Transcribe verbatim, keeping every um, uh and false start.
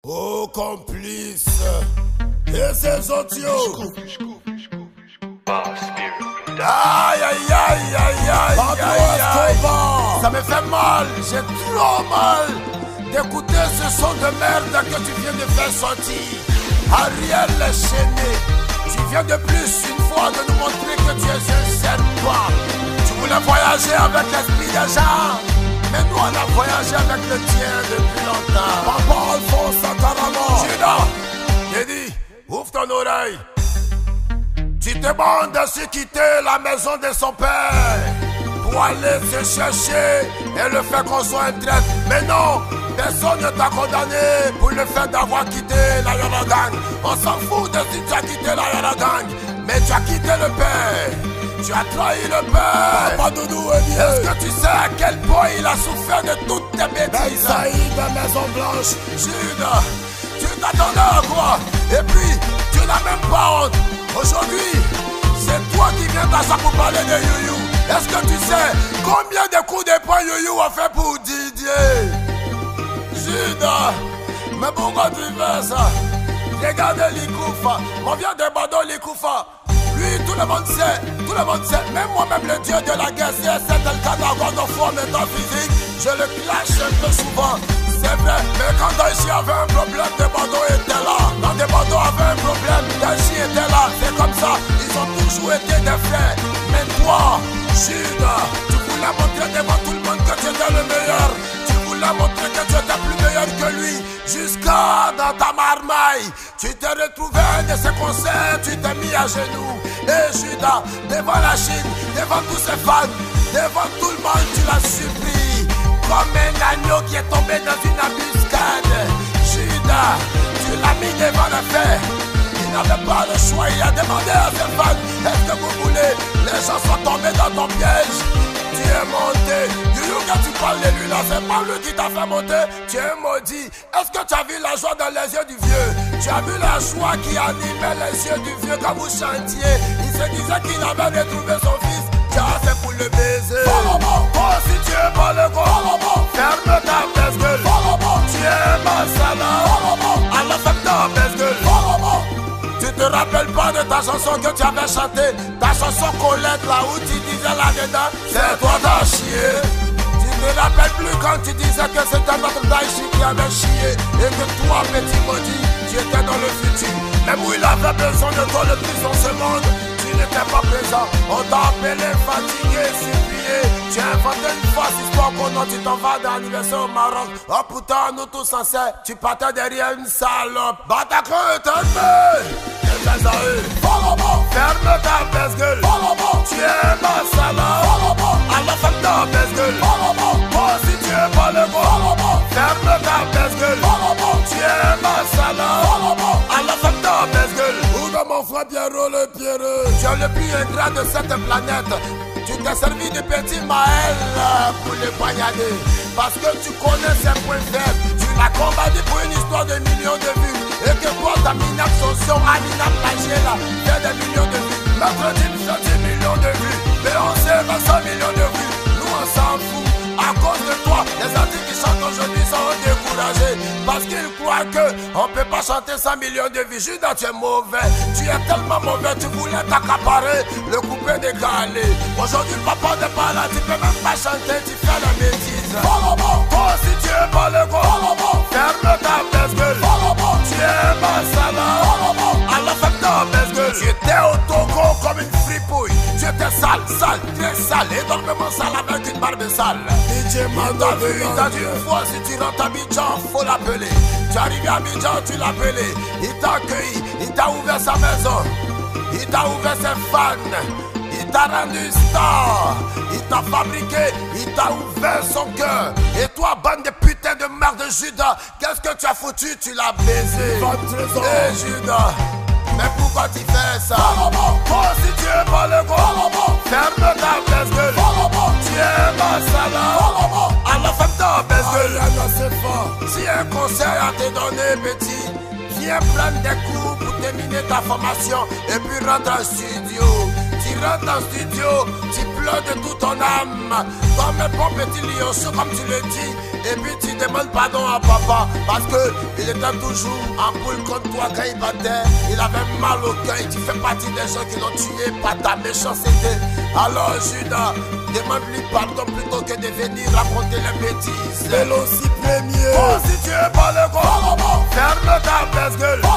Oh complice et ses audios. Aïe aïe aïe aïe aïe aïe aïe. Ça me fait mal, j'ai trop mal d'écouter ce son de merde que tu viens de faire sortir. Ariel Chéné, tu viens de plus une fois de nous montrer que tu es un serpent. Tu voulais voyager avec l'esprit des gens, mais nous on a voyagé avec le tien depuis longtemps. Papa Alphonse Satarama. Juda, j'ai dit, ouvre ton oreille. Tu te demandes de se quitter la maison de son père pour aller se chercher et le fait qu'on soit un traître. Mais non, personne ne t'a condamné pour le fait d'avoir quitté la Yolo Gang. On s'en fout de si tu as quitté la Yolo Gang, mais tu as quitté le père. Tu as trahi le père. Papa Doudou est bien. Est-ce que tu sais à quel point il a souffert de toutes tes bêtises? Saïd de Maison Blanche. Jude, tu t'attendais à quoi? Et puis, tu n'as même pas honte. Aujourd'hui, c'est toi qui viens t'asseoir pour parler de Youyou. Est-ce que tu sais combien de coups de poing Youyou a fait pour Didier? Jude, mais pourquoi tu fais ça? Regardez Likoufa, on vient de Bado Likoufa. Lui, tout le monde sait, tout le monde sait, même moi-même le dieu de la guerre, c'est El Kadar de foi métaphysique, je le clash un peu souvent, c'est vrai, mais quand Daichi avait un problème, Debado était là, quand Debado avait un problème, Daichi était là, c'est comme ça, ils ont toujours été des frères, mais toi, Jude, tu voulais montrer devant tout le monde que tu étais le meilleur, tu voulais montrer que tu étais plus meilleur que lui, jusqu'à dans ta marmaille, tu t'es retrouvé un de ses concerts, tu t'es mis à genoux. Et Judas, devant la Chine, devant tous ses fans, devant tout le monde, tu l'as supplie. Comme un agneau qui est tombé dans une embuscade. Judas, tu l'as mis devant le fait. Il n'avait pas le choix, il a demandé à ses fans, est-ce que vous voulez? Les gens sont tombés dans ton piège. Tu es monté. Youyou, quand tu parles de lui là, c'est pas lui qui t'a fait monter. Tu es maudit. Est-ce que tu as vu la joie dans les yeux du vieux? Tu as vu la joie qui animait les yeux du vieux quand vous chantiez? Il se disait qu'il avait retrouvé son fils. Tu as fait pour le baiser. Oh, si tu es pas le gros, ferme ta baisse-gueule. Tu es ma salade. Alors ferme ta baisse-gueule. Tu te rappelles pas de ta chanson que tu avais chantée? Ta chanson Colette là où tu disais là-dedans, c'est toi t'as chié. Tu te rappelles plus quand tu disais que c'était notre Daichi qui avait chié et que toi petit maudit, tu étais dans le futur. Même où il avait besoin de toi le plus dans ce monde, tu n'étais pas présent. On t'a appelé fatigué, supplié. Tu as inventé une fausse histoire qu'on tu t'en vas dans l'anniversaire au Maroc. Oh putain, nous tous en sait, tu partais derrière une salope. Bataclan est un peu. Ferme ta baisse-gueule. Tu es ma salade. Alors ferme ta baisse-gueule. Moi si tu es pas le bon, ferme ta baisse-gueule. Tu es ma salade. Alors ferme ta baisse-gueule. Où va mon frère Pierrot le Pierreux? Tu es le plus ingrat de cette planète. Tu t'es servi du petit Maël pour le poignarder. Parce que tu connais ses points faibles. Tu l'as combattu pour une histoire de millions de vues. Et que toi, ta minable sanction, Amina Plagier là, fait des millions de vues. Maître Jim fait dix millions de vues. Beyoncé fait cent millions de vues. Nous on s'en fout. À cause de toi, les artistes qui chantent aujourd'hui sont découragés. Parce qu'ils croient qu'on ne peut pas chanter cent millions de vues. Judas, tu es mauvais. Tu es tellement mauvais, tu voulais t'accaparer le coupé décalé. Aujourd'hui, le papa n'est pas là, tu peux même pas chanter, tu fais la bêtise. Toi si tu es pas le gros, ferme ta baisse-gueule. Tu es ma salade. Alors ferme ta baisse-gueule. Tu étais au Togo comme une fripouille. Tu étais sale, sale, très sale, énormément sale avec une barbe sale. Il t'a vu, il t'a dit une fois, si tu rentres à Abidjan, faut l'appeler. Tu arrives à Abidjan, tu l'appelais. Il t'a accueilli, il t'a ouvert sa maison. Il t'a ouvert ses fans. Il t'a rendu star. Il t'a fabriqué, il t'a ouvert son cœur. Et toi, bande de putain de merde de Judas, qu'est-ce que tu as foutu? Tu l'as baisé. Eh Judas, mais pourquoi tu fais ça? Toi si tu es pas le gros, ferme ta baisse-gueule. Tu es ma salade. Alors ferme ta baisse-gueule. Si un conseil à te donner, petit, viens prendre des coups pour terminer ta formation et puis rentre en studio. Tu rentres en studio, tu pleures de toute ton âme. Comme un bon petit lion, comme tu le dis, Et puis tu demandes pardon à papa parce que il était toujours en boule contre toi quand il battait. Il avait mal au cœur et tu fais partie des gens qui l'ont tué par ta méchanceté. Alors Judas, demande-lui pardon plutôt que de venir raconter les bêtises. C'est l'aussi premier. Oh, si tu es pas le gros, ferme ta baisse gueule.